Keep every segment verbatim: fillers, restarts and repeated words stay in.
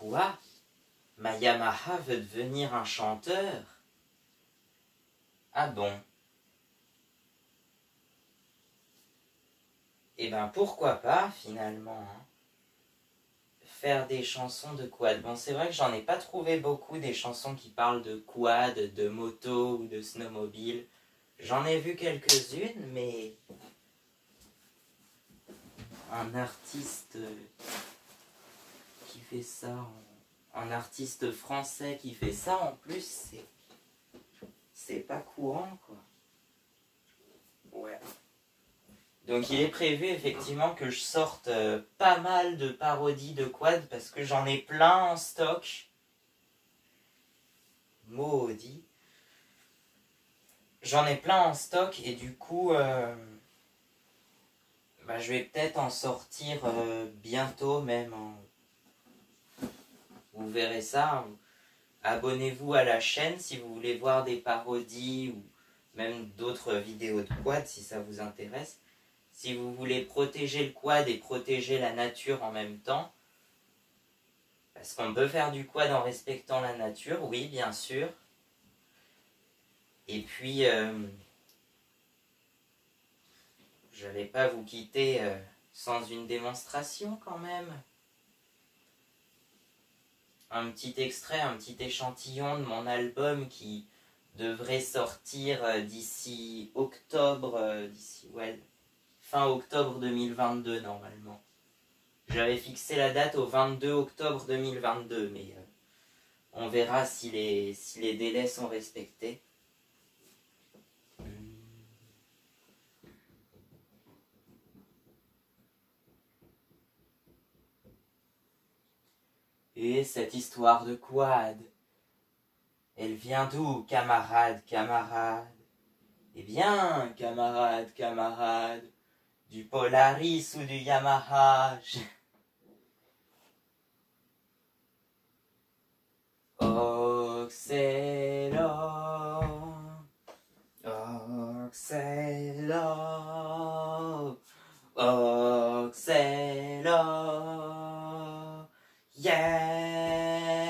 Quoi? Ma Yamaha veut devenir un chanteur? Ah bon? Eh ben pourquoi pas finalement, hein. Faire des chansons de quad. Bon, c'est vrai que j'en ai pas trouvé beaucoup des chansons qui parlent de quad, de moto ou de snowmobile. J'en ai vu quelques-unes, mais un artiste qui fait ça, un artiste français qui fait ça en plus, c'est c'est pas courant quoi. Ouais. Donc il est prévu effectivement que je sorte euh, pas mal de parodies de quad parce que j'en ai plein en stock. Maudit. J'en ai plein en stock et du coup euh, bah, je vais peut-être en sortir euh, bientôt même. En... Vous verrez ça. Abonnez-vous à la chaîne si vous voulez voir des parodies ou même d'autres vidéos de quad si ça vous intéresse. Si vous voulez protéger le quad et protéger la nature en même temps, parce qu'on peut faire du quad en respectant la nature, oui, bien sûr. Et puis, euh, je n'allais pas vous quitter euh, sans une démonstration quand même. Un petit extrait, un petit échantillon de mon album qui devrait sortir euh, d'ici octobre, euh, d'ici, ouais, fin octobre deux mille vingt-deux normalement. J'avais fixé la date au vingt-deux octobre deux mille vingt-deux, mais euh, on verra si les, si les délais sont respectés. Et cette histoire de quad, elle vient d'où, camarade, camarade? Eh bien, camarade, camarade, du Polaris ou du Yamaha. Oxelo, Oxelo, Oxelo, yeah.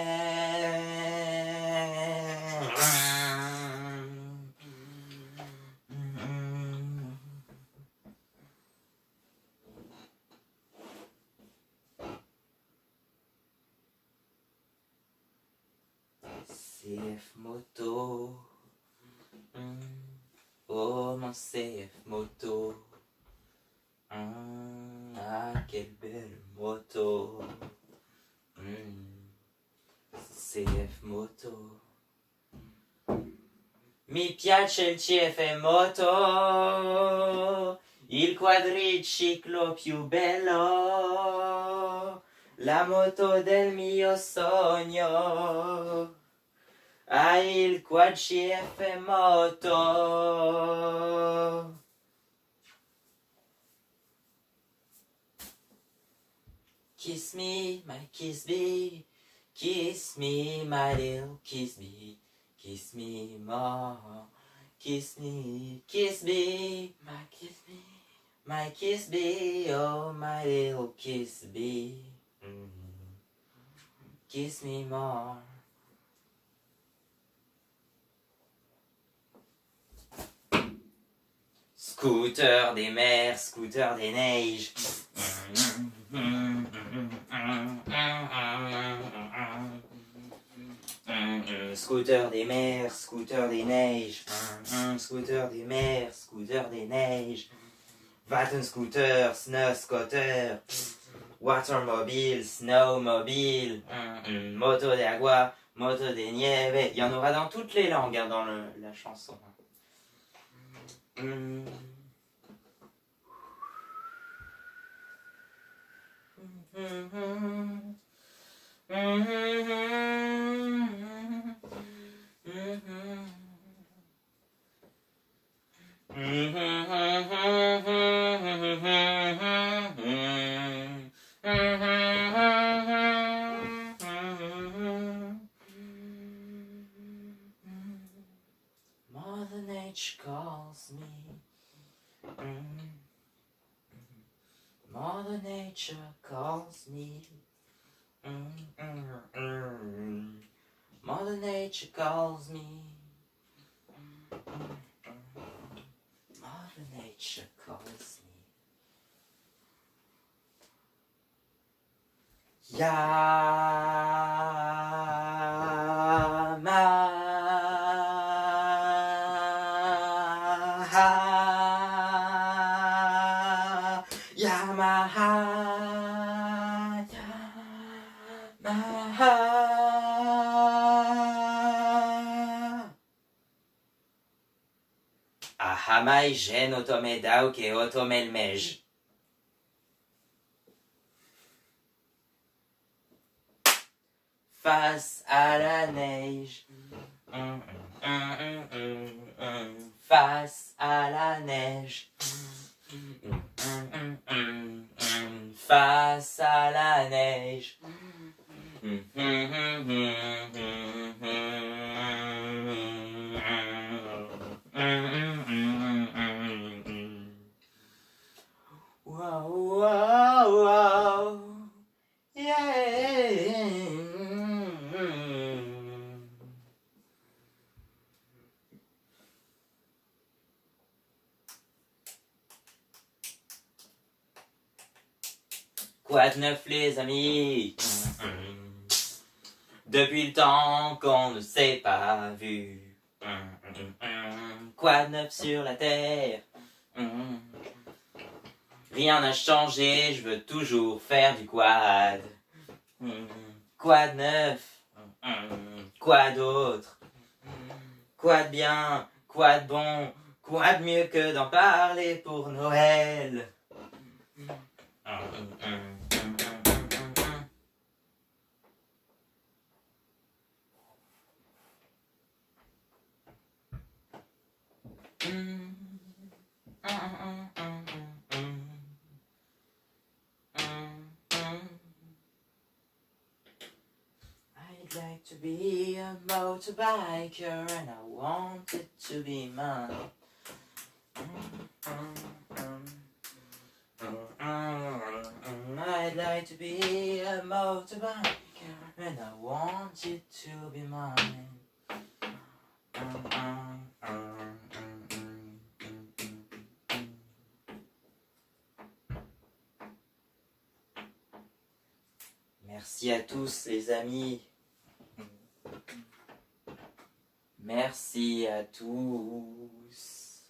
C F Moto, mm. Oh mon C F Moto, mm. Ah quelle belle moto, mm. C F Moto, mi piace il C F Moto, il quadriciclo più bello, la moto del mio sogno. Ah, il quad C F Moto. Kiss me, my kiss me, kiss me, my little kiss me, kiss me more, kiss me, kiss me, my kiss me, my kiss me, oh my little kiss me, mm-hmm. Kiss me more. Scooter des mers, scooter des neiges. Scooter des mers, scooter des neiges. Scooter des mers, scooter des neiges. Wattenscooter, snow scooter. Watermobile, snowmobile. Moto de agua, moto de nieve. Il y en aura dans toutes les langues hein, dans le, la chanson. Mm. Mm-hmm. Mm-hmm. Mother Nature calls me. Mother Nature calls me. Mother Nature calls me. Mother Nature calls me. Yamaha, Yamaha, Yamaha. Ahamai gen otomedau ke otomelmej. Face à la neige, mm, mm, mm, mm, mm. Face à la neige, mm, mm, mm, mm, mm. Face à la neige. Mm, mm, mm, mm, mm, mm, mm. Wow, wow, wow, yeah. Quoi de neuf les amis? Depuis le temps qu'on ne s'est pas vu. Quoi de neuf sur la terre? Rien n'a changé, je veux toujours faire du quad. Quoi de neuf? Quoi d'autre? Quoi de bien? Quoi de bon? Quoi de mieux que d'en parler pour Noël? I'd like to be a motorbiker and I want it to be mine. I'd like to be a motorbiker and I want it to be mine. Merci à tous les amis. Merci à tous.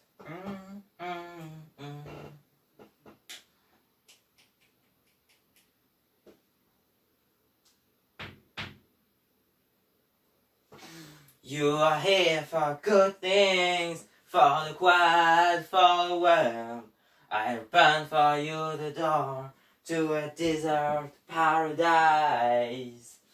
You are here for good things, for the quad, for the world. I open for you the door to a desert paradise.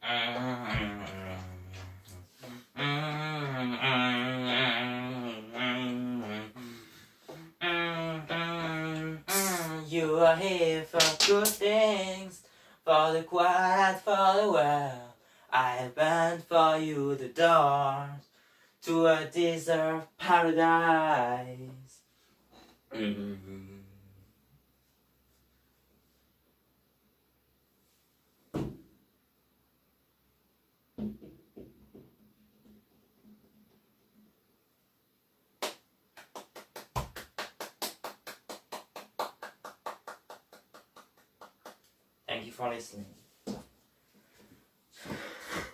You are here for good things, for the quad, for the world. I opened for you the doors to a desert paradise. Mm-hmm. Thank you for listening.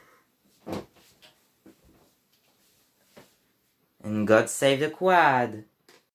And God save the quad.